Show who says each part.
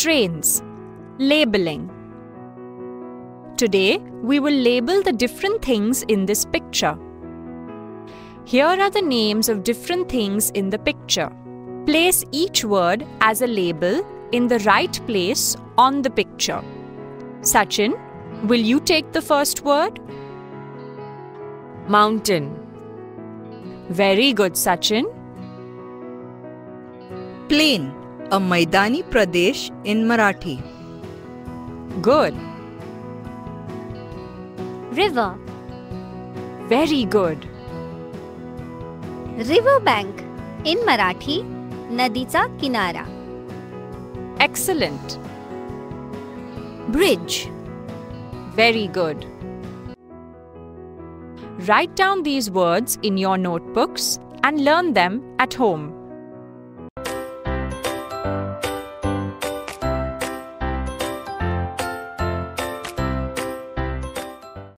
Speaker 1: Trains. Labeling. Today, we will label the different things in this picture. Here are the names of different things in the picture. Place each word as a label in the right place on the picture. Sachin, will you take the first word?
Speaker 2: Mountain.
Speaker 1: Very good, Sachin.
Speaker 3: Plain, a Maidani Pradesh in Marathi.
Speaker 1: Good.
Speaker 4: River.
Speaker 1: Very good.
Speaker 4: Riverbank. In Marathi, नदीचा किनारा.
Speaker 1: Excellent.
Speaker 4: Bridge.
Speaker 1: Very good. Write down these words in your notebooks and learn them at home.